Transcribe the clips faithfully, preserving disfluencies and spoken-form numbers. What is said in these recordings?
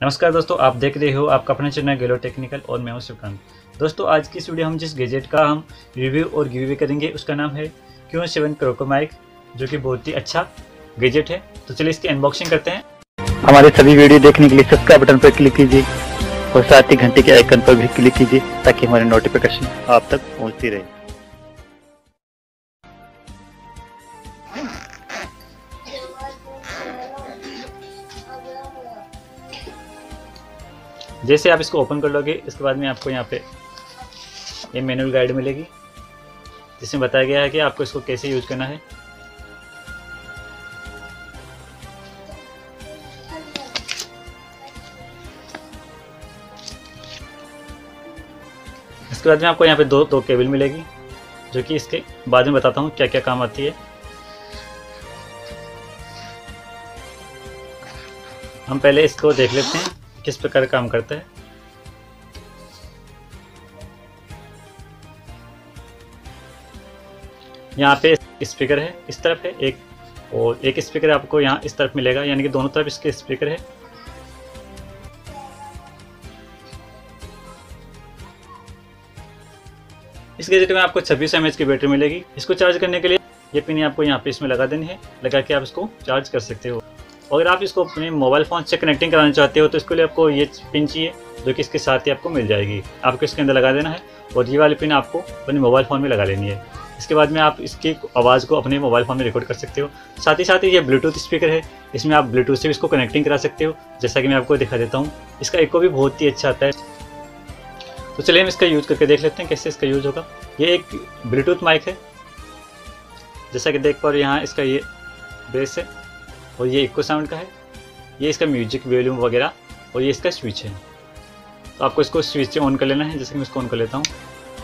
नमस्कार दोस्तों, आप देख रहे हो आपका अपना चैनल गेलो टेक्निकल और मैं हूं शिवकांत। दोस्तों, आज की इस वीडियो हम जिस गैजेट का हम रिव्यू और गिव करेंगे उसका नाम है क्यू सेवन क्रोको माइक, जो कि बहुत ही अच्छा गैजेट है। तो चलिए इसकी अनबॉक्सिंग करते हैं। हमारे सभी वीडियो देखने के लिए सब्सक्राइब बटन पर क्लिक कीजिए और साथ ही घंटे के आइकन पर भी क्लिक कीजिए ताकि हमारी नोटिफिकेशन आप तक पहुंचती रहे। जैसे आप इसको ओपन कर लोगे, इसके बाद में आपको यहाँ पे ये मैनुअल गाइड मिलेगी जिसमें बताया गया है कि आपको इसको कैसे यूज करना है। इसके बाद में आपको यहाँ पे दो दो केबल मिलेगी, जो कि इसके बाद में बताता हूँ क्या क्या काम आती है। हम पहले इसको देख लेते हैं किस प्रकार काम करता है। यहाँ पे स्पीकर है, इस तरफ है एक, और एक स्पीकर आपको यहाँ इस तरफ मिलेगा, यानी कि दोनों तरफ इसके स्पीकर है। इस गैजेट में आपको छब्बीस एम एच की बैटरी मिलेगी। इसको चार्ज करने के लिए ये पिन आपको यहाँ पे इसमें लगा देनी है, लगा के आप इसको चार्ज कर सकते हो। अगर आप इसको अपने मोबाइल फ़ोन से कनेक्टिंग कराना चाहते हो तो इसके लिए आपको ये पिन चाहिए, जो कि इसके साथ ही आपको मिल जाएगी। आपको इसके अंदर लगा देना है और ये वाली पिन आपको अपने मोबाइल फ़ोन में लगा लेनी है। इसके बाद में आप इसकी आवाज़ को अपने मोबाइल फ़ोन में रिकॉर्ड कर सकते हो। साथ ही साथ ही ये ब्लूटूथ स्पीकर है, इसमें आप ब्लूटूथ से भी इसको कनेक्टिंग करा सकते हो, जैसा कि मैं आपको दिखा देता हूँ। इसका इको भी बहुत ही अच्छा आता है। तो चलिए हम इसका यूज़ करके देख लेते हैं कैसे इसका यूज़ होगा। ये एक ब्लूटूथ माइक है, जैसा कि देख पा रहे हो। यहाँ इसका ये बेस है और ये इको साउंड का है। ये इसका म्यूजिक वॉल्यूम वगैरह, और ये इसका स्विच है। तो आपको इसको स्विच से ऑन कर लेना है, जैसे कि मैं इसको ऑन कर लेता हूँ।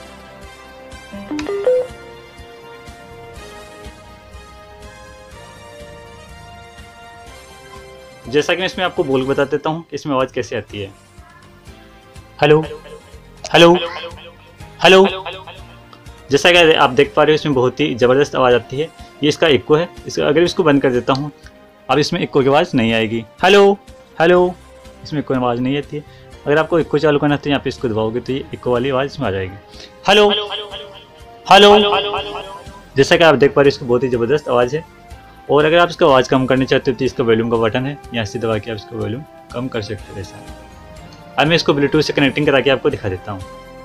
जैसा कि मैं इसमें आपको बोल बता देता हूँ कि इसमें आवाज़ कैसे आती है। Hello hello hello. जैसा कि आप देख पा रहे हो इसमें बहुत ही ज़बरदस्त आवाज़ आती है। ये इसका इको है। इसका अगर इसको बंद कर देता हूँ, अब इसमें इको की आवाज़ नहीं आएगी। हेलो हेलो, इसमें कोई आवाज़ नहीं आती है। अगर आपको इको चालू करना है तो यहाँ पे इसको दबाओगे तो ये इको वाली आवाज़ इसमें आ जाएगी। Hello hello. जैसा कि आप देख पा रहे हो इसकी बहुत ही ज़बरदस्त आवाज़ है। और अगर आप इसका आवाज़ कम करना चाहते हो तो इसका वॉल्यूम का बटन है, यहाँ से दबा के आप इसका वॉल्यूम कम कर सकते हो। ऐसा अब मैं इसको ब्लूटूथ से कनेक्टिंग करा के आपको दिखा देता हूँ।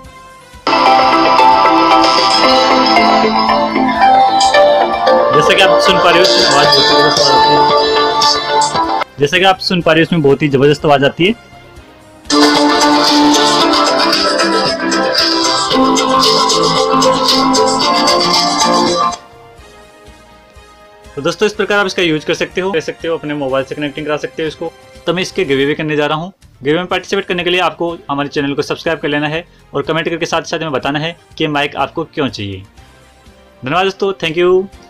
जैसा कि आप सुन पा रहे हो इसमें आवाज़ बहुत ही ज़बरदस्त आती है। जैसा कि आप सुन पा रहे हो इसमें बहुत ही ज़बरदस्त आवाज़ आती है। तो दोस्तों, इस प्रकार आप इसका यूज कर सकते हो कर सकते हो अपने मोबाइल से कनेक्टिंग करा सकते हो इसको। तो मैं इसके गिव करने जा रहा हूँ। गिव में पार्टिसिपेट करने के लिए आपको हमारे चैनल को सब्सक्राइब कर लेना है और कमेंट करके साथ साथ में बताना है कि माइक आपको क्यों चाहिए। धन्यवाद दोस्तों, थैंक यू।